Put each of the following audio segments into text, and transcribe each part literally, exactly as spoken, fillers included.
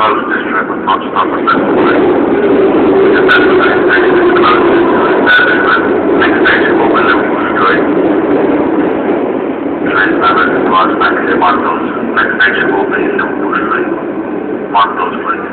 closed this trip with not stop at Bethnal Green. The Bethnal Green station is closed this trip. Next station will be Liverpool Street. Train service to our taxi Montrose. Next station will be Liverpool Street. Montrose, please.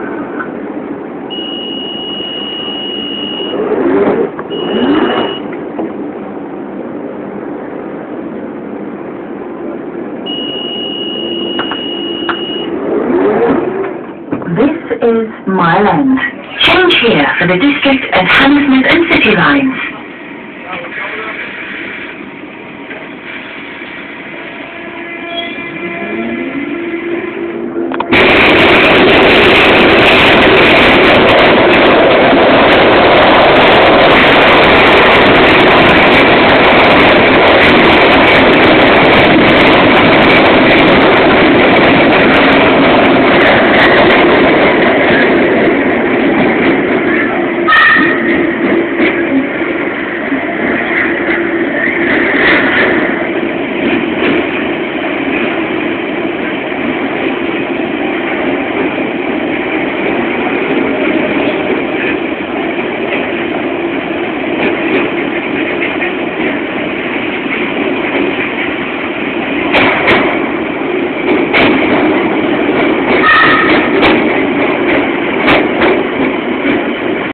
This is Mile End. Change here for the District and Hammersmith and City lines.